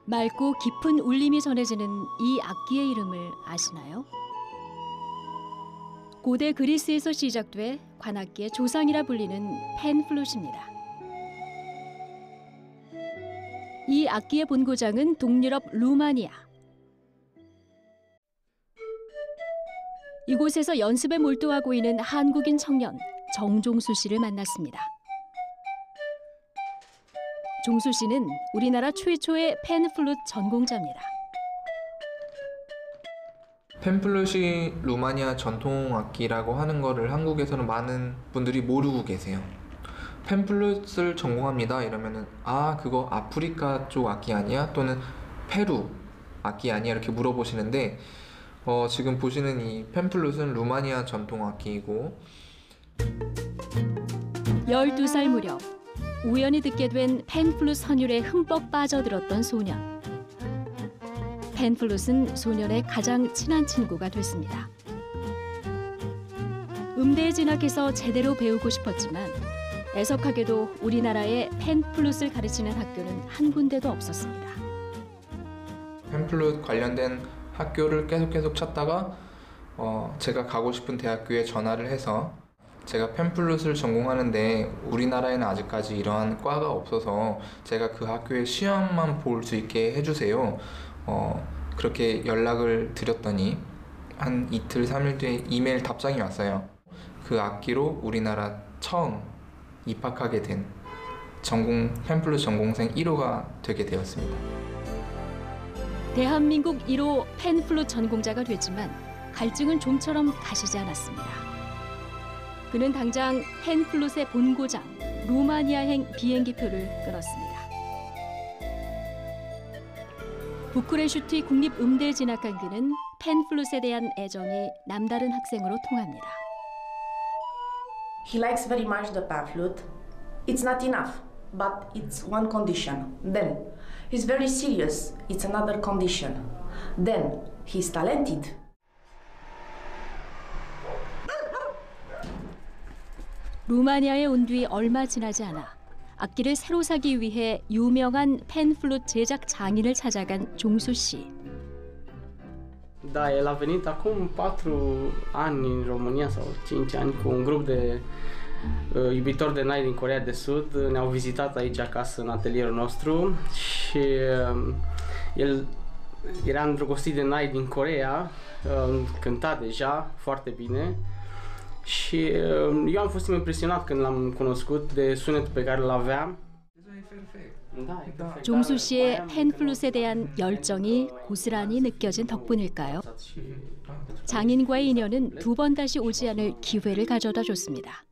맑고 깊은 울림이 전해지는 이 악기의 이름을 아시나요? 고대 그리스에서 시작돼 관악기의 조상이라 불리는 팬플룻입니다. 이 악기의 본고장은 동유럽 루마니아. 이곳에서 연습에 몰두하고 있는 한국인 청년 정종수 씨를 만났습니다. 종수 씨는 우리나라 최초의 팬플룻 전공자입니다. 팬플룻이 루마니아 전통 악기라고 하는 거를 한국에서는 많은 분들이 모르고 계세요. 팬플룻을 전공합니다 이러면은 그거 아프리카 쪽 악기 아니야? 또는 페루 악기 아니야? 이렇게 물어보시는데 지금 보시는 이 팬플룻은 루마니아 전통 악기이고 12살 무렵 우연히 듣게 된 팬플룻 선율에 흠뻑 빠져들었던 소년. 팬플룻은 소년의 가장 친한 친구가 됐습니다. 음대에 진학해서 제대로 배우고 싶었지만 애석하게도 우리나라에 팬플룻을 가르치는 학교는 한 군데도 없었습니다. 팬플룻 관련된 학교를 계속 찾다가 제가 가고 싶은 대학교에 전화를 해서 제가 팬플룻을 전공하는데 우리나라에는 아직까지 이러한 과가 없어서 제가 그 학교의 시험만 볼 수 있게 해주세요. 그렇게 연락을 드렸더니 한 이틀, 3일 뒤에 이메일 답장이 왔어요. 그 악기로 우리나라 처음 입학하게 된 팬플룻 전공생 1호가 되게 되었습니다. 대한민국 1호 팬플룻 전공자가 됐지만 갈증은 좀처럼 가시지 않았습니다. 그는 당장 팬플룻의 본고장 루마니아행 비행기표를 끊었습니다. 부쿠레슈티 국립음대에 진학한 그는 팬플룻에 대한 애정이 남다른 학생으로 통합니다. He likes very much the pan flute. It's not enough, but it's one condition. Then he's very serious. It's another condition. Then he's talented. 루마니아에 온 뒤 얼마 지나지 않아 악기를 새로 사기 위해 유명한 팬플룻 제작 장인을 찾아간 종수 씨. Da, el a venit acum 4 ani în România sau 5 ani cu un grup de iubitori de nai din Coreea de Sud. Ne-au vizitat aici acasă în atelierul nostru și el era îndrăgostit de nai din Coreea, cânta deja foarte bine și eu am fost impresionat când l-am cunoscut de sunetul pe care îl avea. 종수 씨의 팬플룻에 대한 열정이 고스란히 느껴진 덕분일까요? 장인과의 인연은 두 번 다시 오지 않을 기회를 가져다 줬습니다.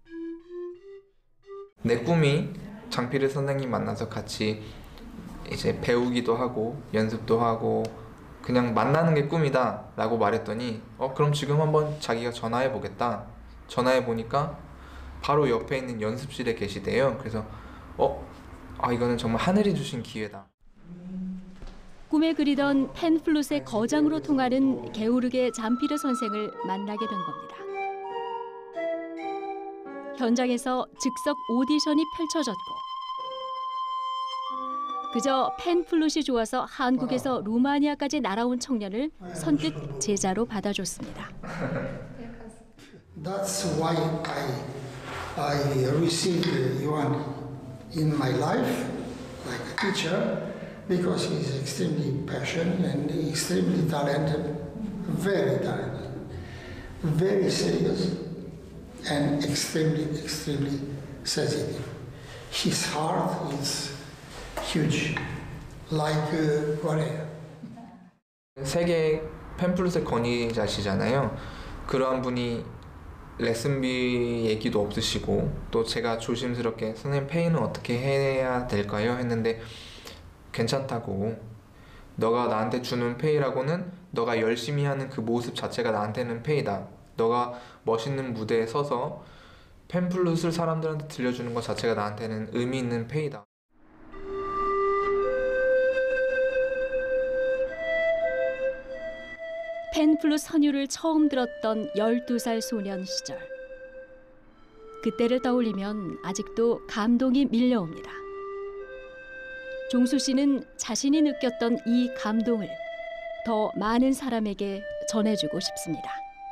내 꿈이 장필을 선생님 만나서 같이 이제 배우기도 하고 연습도 하고 그냥 만나는 게 꿈이다 라고 말했더니 그럼 지금 한번 자기가 전화해 보겠다. 전화해 보니까 바로 옆에 있는 연습실에 계시대요. 그래서 이거는 정말 하늘이 주신 기회다. 꿈에 그리던 팬플룻의 거장으로 통하는 게오르게 잠피르 선생을 만나게 된 겁니다. 현장에서 즉석 오디션이 펼쳐졌고 그저 팬플룻이 좋아서 한국에서 루마니아까지 날아온 청년을 선뜻 제자로 받아줬습니다. That's why I received Ioan in my life like a teacher, because he's extremely passionate and extremely talented, very serious, and extremely sensitive. His heart is huge, like Korea. 세계 팬플룻의 권위자시잖아요. 그러한 분이 레슨비 얘기도 없으시고 또 제가 조심스럽게 선생님 페이는 어떻게 해야 될까요? 했는데 괜찮다고, 너가 나한테 주는 페이라고는 너가 열심히 하는 그 모습 자체가 나한테는 페이다. 너가 멋있는 무대에 서서 팬플룻을 사람들한테 들려주는 것 자체가 나한테는 의미 있는 페이다. 팬플룻 선율을 처음 들었던 12살 소년 시절. 그때를 떠올리면 아직도 감동이 밀려옵니다. 종수 씨는 자신이 느꼈던 이 감동을 더 많은 사람에게 전해주고 싶습니다.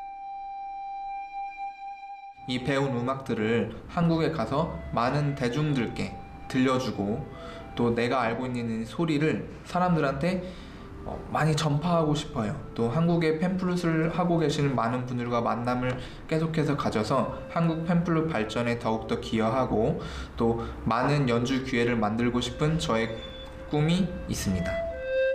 이 배운 음악들을 한국에 가서 많은 대중들께 들려주고 또 내가 알고 있는 소리를 사람들한테 많이 전파하고 싶어요. 또 한국에 펜플룻을 하고 계시는 많은 분들과 만남을 계속해서 가져서 한국 펜플룻 발전에 더욱더 기여하고 또 많은 연주 기회를 만들고 싶은 저의 꿈이 있습니다.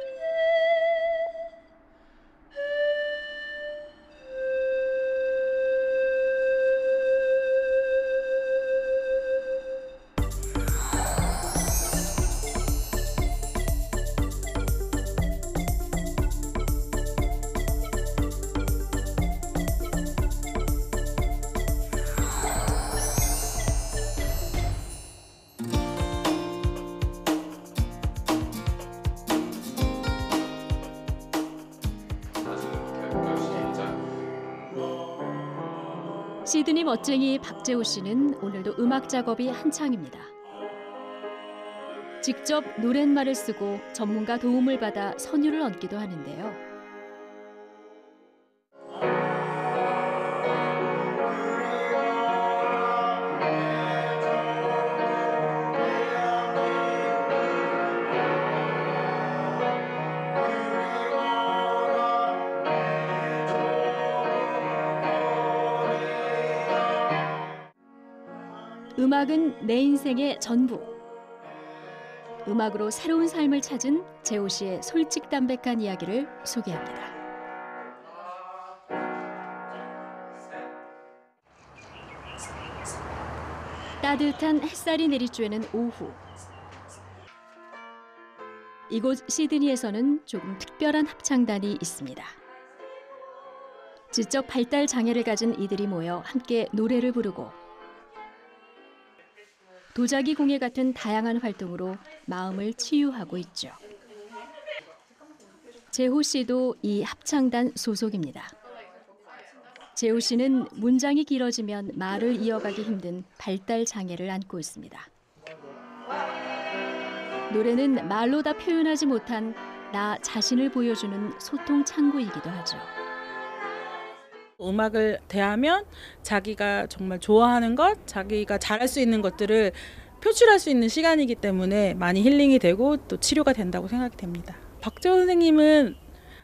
시드니 멋쟁이 박재호 씨는 오늘도 음악 작업이 한창입니다. 직접 노랫말을 쓰고 전문가 도움을 받아 선율을 얹기도 하는데요. 음악은 내 인생의 전부. 음악으로 새로운 삶을 찾은 재호 씨의 솔직담백한 이야기를 소개합니다. 따뜻한 햇살이 내리쬐는 오후. 이곳 시드니에서는 조금 특별한 합창단이 있습니다. 지적 발달 장애를 가진 이들이 모여 함께 노래를 부르고 도자기 공예 같은 다양한 활동으로 마음을 치유하고 있죠. 재호 씨도 이 합창단 소속입니다. 재호 씨는 문장이 길어지면 말을 이어가기 힘든 발달 장애를 안고 있습니다. 노래는 말로 다 표현하지 못한 나 자신을 보여주는 소통 창구이기도 하죠. 음악을 대하면 자기가 정말 좋아하는 것, 자기가 잘할 수 있는 것들을 표출할 수 있는 시간이기 때문에 많이 힐링이 되고 또 치료가 된다고 생각이 됩니다. 박재호 선생님은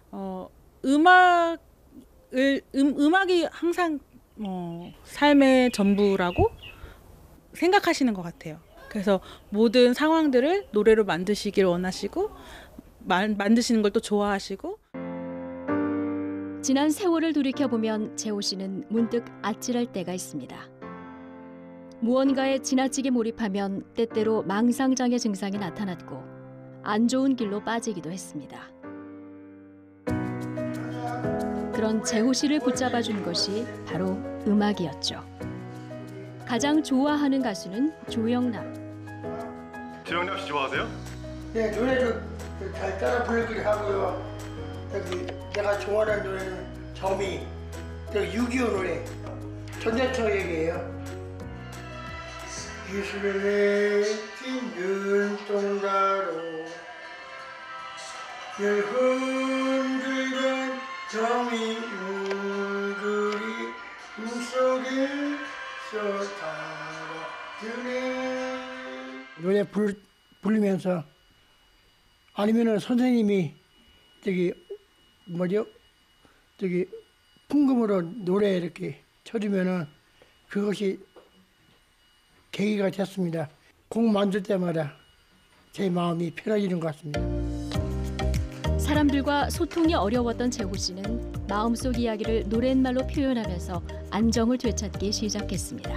음악이 항상 삶의 전부라고 생각하시는 것 같아요. 그래서 모든 상황들을 노래로 만드시길 원하시고 만드시는 걸 또 좋아하시고. 지난 세월을 돌이켜보면 재호 씨는 문득 아찔할 때가 있습니다. 무언가에 지나치게 몰입하면 때때로 망상장애 증상이 나타났고 안 좋은 길로 빠지기도 했습니다. 그런 재호 씨를 붙잡아준 것이 바로 음악이었죠. 가장 좋아하는 가수는 조영남. 조영남 씨 좋아하세요? 네, 노래도 잘 따라 부르기도 하고요. 여기 내가 좋아하는 노래는 점이 6.25 노래 전자철 얘기예요. 이슬에 낀 눈동자로 늘 흔들던 점이 웅그리 꿈속에서 달아드네. 노래 부르면서 아니면은 선생님이 풍금으로 노래 이렇게 쳐주면은 그것이 계기가 됐습니다. 곡 만들 때마다 제 마음이 편해지는 것 같습니다. 사람들과 소통이 어려웠던 재호 씨는 마음속 이야기를 노랫말로 표현하면서 안정을 되찾기 시작했습니다.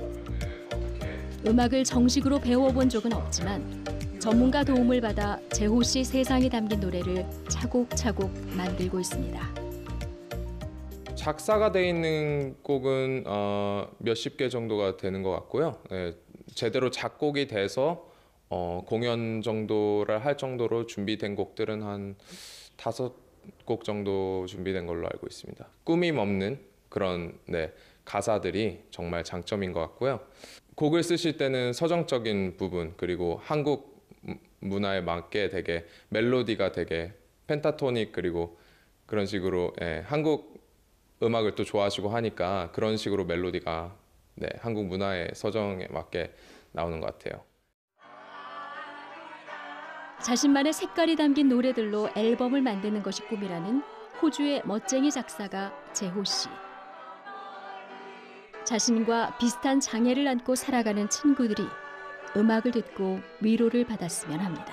음악을 정식으로 배워본 적은 없지만 전문가 도움을 받아 재호 씨 세상에 담긴 노래를 차곡차곡 만들고 있습니다. 작사가 돼 있는 곡은 몇십 개 정도가 되는 것 같고요. 네, 제대로 작곡이 돼서 공연 정도를 할 정도로 준비된 곡들은 한 5곡 정도 준비된 걸로 알고 있습니다. 꾸밈 없는 그런 가사들이 정말 장점인 것 같고요. 곡을 쓰실 때는 서정적인 부분 그리고 한국 문화에 맞게 되게 멜로디가 되게 펜타토닉 그리고 그런 식으로 한국 음악을 또 좋아하시고 하니까 그런 식으로 멜로디가 한국 문화의 서정에 맞게 나오는 것 같아요. 자신만의 색깔이 담긴 노래들로 앨범을 만드는 것이 꿈이라는 호주의 멋쟁이 작사가 재호 씨. 자신과 비슷한 장애를 안고 살아가는 친구들이 음악을 듣고 위로를 받았으면 합니다.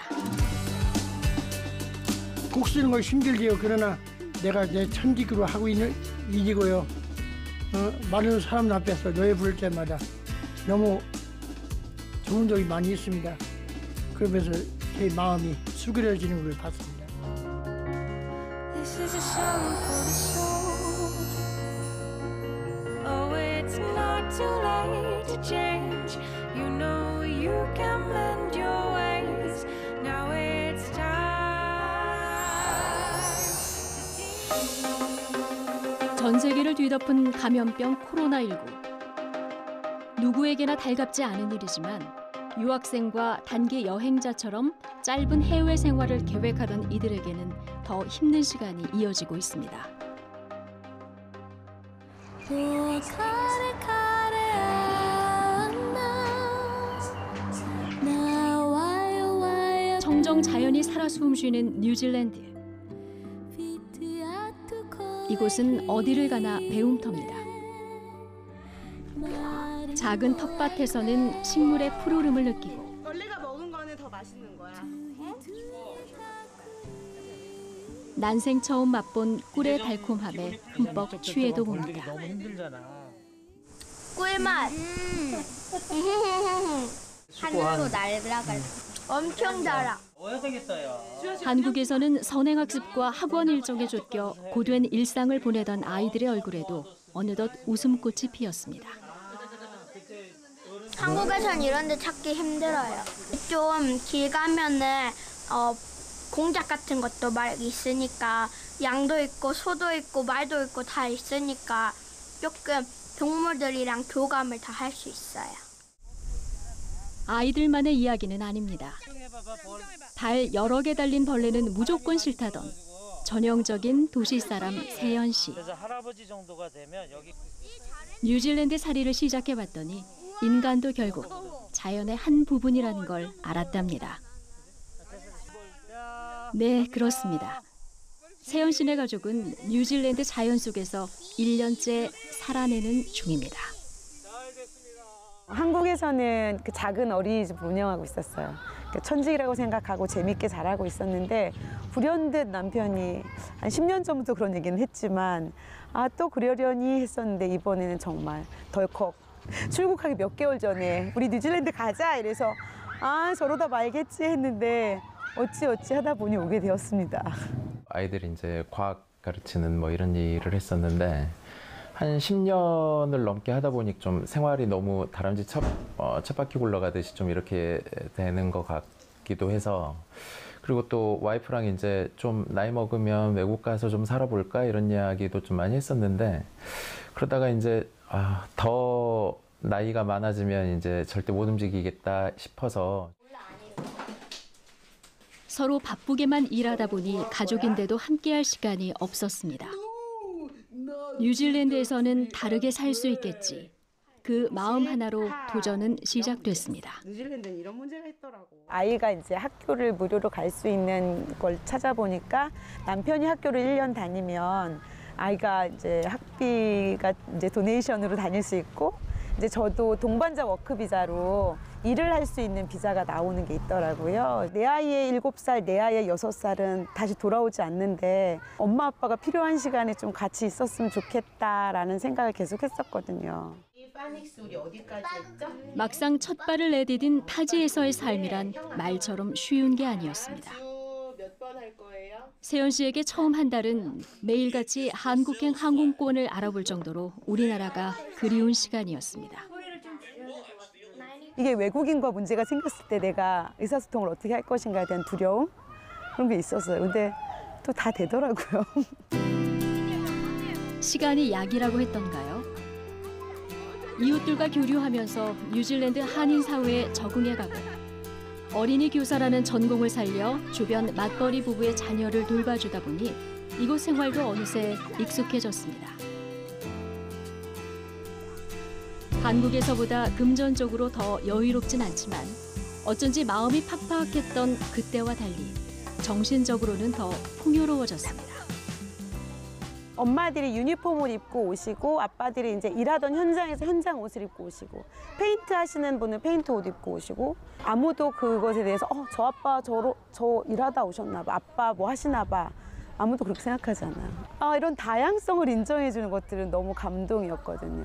곡 쓰는 거 힘들지요. 그러나 내가 내 천직으로 하고 있는 일이고요. 많은 사람 앞에서 노래 부를 때마다 너무 좋은 적이 많이 있습니다. 그러면서 제 마음이 수그러지는 걸 봤습니다. This is a song for the soul. Oh, it's not too late to change. You know you can mend your ways. Now it's time. 전 세계를 뒤덮은 감염병 코로나19. 누구에게나 달갑지 않은 일이지만 유학생과 단기 여행자처럼 짧은 해외 생활을 계획하던 이들에게는 더 힘든 시간이 이어지고 있습니다. 청정 자연이 살아 숨쉬는 뉴질랜드. 이곳은 어디를 가나 배움터입니다. 작은 텃밭에서는 식물의 푸르름을 느끼고 벌레가 먹은 거는 더 맛있는 거야. 난생 처음 맛본 꿀의 달콤함에 흠뻑 취해도 봅니다. 너무 힘들잖아. 꿀맛. 하늘로 날아갈. 엄청 달아. 뭐야 되겠어요. 한국에서는 선행학습과 학원 일정에 쫓겨 고된 일상을 보내던 아이들의 얼굴에도 어느덧 웃음꽃이 피었습니다. 한국에선 이런 데 찾기 힘들어요. 좀 길 가면은 공작 같은 것도 막 있으니까 양도 있고 소도 있고 말도 있고 다 있으니까 조금 동물들이랑 교감을 다 할 수 있어요. 아이들만의 이야기는 아닙니다. 발 여러 개 달린 벌레는 무조건 싫다던 전형적인 도시 사람 세연 씨. 그래서 할아버지 정도가 되면 여기 뉴질랜드 살이를 시작해봤더니 인간도 결국 자연의 한 부분이라는 걸 알았답니다. 네, 그렇습니다. 세연 씨네 가족은 뉴질랜드 자연 속에서 1년째 살아내는 중입니다. 한국에서는 그 작은 어린이집 운영하고 있었어요. 천직이라고 생각하고 재밌게 잘하고 있었는데 불현듯 남편이 한 10년 전부터 그런 얘기는 했지만 또 그러려니 했었는데 이번에는 정말 덜컥 출국하기 몇 개월 전에 우리 뉴질랜드 가자 이래서 저러다 말겠지 했는데 어찌 하다 보니 오게 되었습니다. 아이들이 이제 과학 가르치는 뭐 이런 일을 했었는데 한 10년을 넘게 하다 보니 좀 생활이 너무 다람쥐 쳇바퀴 굴러가듯이 좀 이렇게 되는 것 같기도 해서 그리고 또 와이프랑 이제 좀 나이 먹으면 외국 가서 좀 살아볼까 이런 이야기도 좀 많이 했었는데 그러다가 이제 더 나이가 많아지면 이제 절대 못 움직이겠다 싶어서 서로 바쁘게만 일하다 보니 가족인데도 함께할 시간이 없었습니다. 뉴질랜드에서는 다르게 살 수 있겠지. 그 마음 하나로 도전은 시작됐습니다. 뉴질랜드는 이런 문제가 있더라고. 아이가 이제 학교를 무료로 갈 수 있는 걸 찾아보니까 남편이 학교를 1년 다니면 아이가 이제 학비가 이제 도네이션으로 다닐 수 있고 이제 저도 동반자 워크 비자로 일을 할 수 있는 비자가 나오는 게 있더라고요. 내 아이의 7살, 내 아이의 6살은 다시 돌아오지 않는데 엄마 아빠가 필요한 시간에 좀 같이 있었으면 좋겠다라는 생각을 계속 했었거든요. 파닉스 우리 어디까지 했죠? 막상 첫 발을 내디딘 타지에서의 삶이란 말처럼 쉬운 게 아니었습니다. 몇 번 할 거예요? 세연 씨에게 처음 한 달은 매일같이 한국행 항공권을 알아볼 정도로 우리나라가 그리운 시간이었습니다. 이게 외국인과 문제가 생겼을 때 내가 의사소통을 어떻게 할 것인가에 대한 두려움? 그런 게 있었어요. 근데 또 다 되더라고요. 시간이 약이라고 했던가요? 이웃들과 교류하면서 뉴질랜드 한인 사회에 적응해가고 어린이 교사라는 전공을 살려 주변 맞벌이 부부의 자녀를 돌봐주다 보니 이곳 생활도 어느새 익숙해졌습니다. 한국에서보다 금전적으로 더 여유롭진 않지만 어쩐지 마음이 팍팍했던 그때와 달리 정신적으로는 더 풍요로워졌습니다. 엄마들이 유니폼을 입고 오시고 아빠들이 이제 일하던 현장에서 현장 옷을 입고 오시고 페인트 하시는 분은 페인트 옷 입고 오시고 아무도 그것에 대해서 저 아빠 저 일하다 오셨나 봐. 아빠 뭐 하시나 봐. 아무도 그렇게 생각하지 않아요. 이런 다양성을 인정해 주는 것들은 너무 감동이었거든요.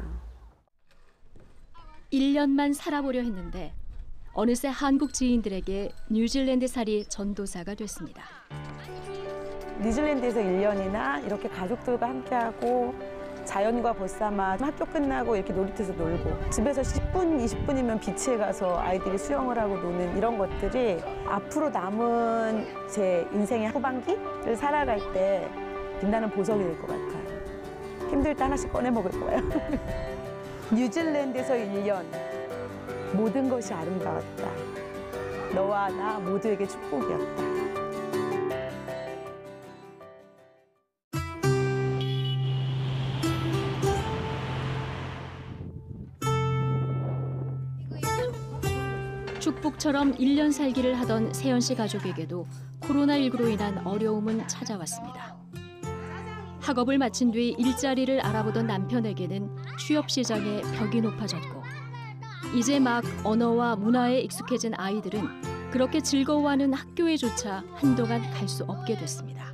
1년만 살아보려 했는데 어느새 한국 지인들에게 뉴질랜드살이 전도사가 됐습니다. 뉴질랜드에서 1년이나 이렇게 가족들과 함께하고 자연과 벗삼아 학교 끝나고 이렇게 놀이터에서 놀고 집에서 10분, 20분이면 비치에 가서 아이들이 수영을 하고 노는 이런 것들이 앞으로 남은 제 인생의 후반기를 살아갈 때 빛나는 보석이 될 것 같아요. 힘들 때 하나씩 꺼내 먹을 거예요. 뉴질랜드에서 1년 모든 것이 아름다웠다. 너와 나 모두에게 축복이었다. 축복처럼 1년 살기를 하던 세연 씨 가족에게도 코로나19로 인한 어려움은 찾아왔습니다. 학업을 마친 뒤 일자리를 알아보던 남편에게는 취업 시장에 벽이 높아졌고 이제 막 언어와 문화에 익숙해진 아이들은 그렇게 즐거워하는 학교에조차 한동안 갈 수 없게 됐습니다.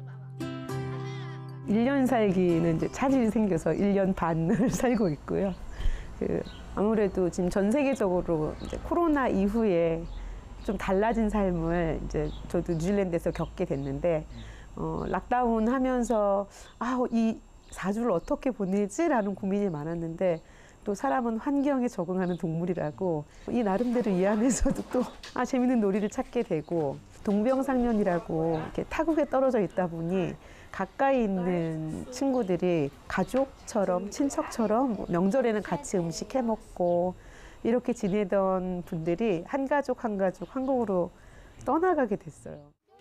1년 살기는 이제 차질이 생겨서 1년 반을 살고 있고요. 아무래도 지금 전 세계적으로 이제 코로나 이후에 좀 달라진 삶을 이제 저도 뉴질랜드에서 겪게 됐는데 락다운 하면서 이 4주를 어떻게 보내지라는 고민이 많았는데 또 사람은 환경에 적응하는 동물이라고 이 나름대로 이 안에서도 또 재밌는 놀이를 찾게 되고 동병상련이라고 이렇게 타국에 떨어져 있다 보니 가까이 있는 친구들이 가족처럼 친척처럼 명절에는 같이 음식 해 먹고 이렇게 지내던 분들이 한 가족 한 가족 한국으로 떠나가게 됐어요.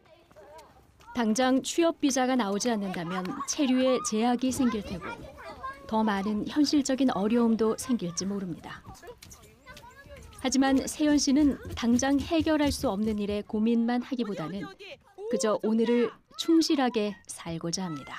당장 취업 비자가 나오지 않는다면 체류에 제약이 생길 테고 더 많은 현실적인 어려움도 생길지 모릅니다. 하지만 세연 씨는 당장 해결할 수 없는 일에 고민만 하기보다는 그저 오늘을 충실하게 살고자 합니다.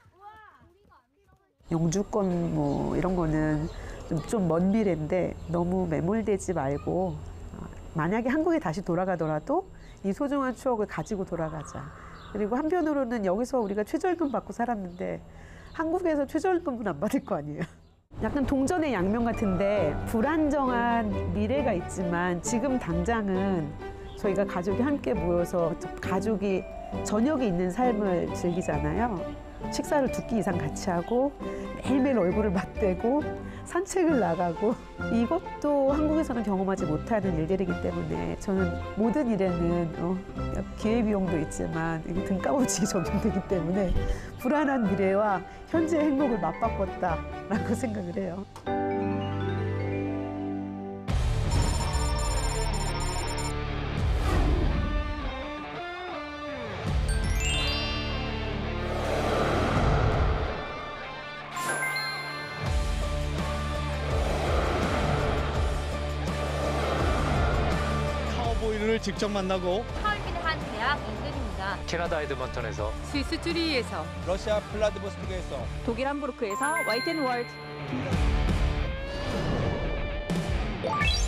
영주권 뭐 이런 거는 좀 먼 미래인데 너무 매몰되지 말고 만약에 한국에 다시 돌아가더라도 이 소중한 추억을 가지고 돌아가자. 그리고 한편으로는 여기서 우리가 최저임금 받고 살았는데 한국에서 최저임금은 안 받을 거 아니에요. 약간 동전의 양면 같은데 불안정한 미래가 있지만 지금 당장은 저희가 가족이 함께 모여서 가족이 저녁이 있는 삶을 즐기잖아요. 식사를 2끼 이상 같이 하고 매일매일 얼굴을 맞대고 산책을 나가고 이것도 한국에서는 경험하지 못하는 일들이기 때문에 저는 모든 일에는 기회비용도 있지만 등값어치기 적용되기 때문에 불안한 미래와 현재의 행복을 맞바꿨다라고 생각을 해요. 카우보이를 직접 만나고 서울민의 한 대학 인근입니다. 캐나다 에드먼턴에서 스위스 쭈리히에서 러시아 블라디보스토크에서 독일 함부르크에서 화이트앤월드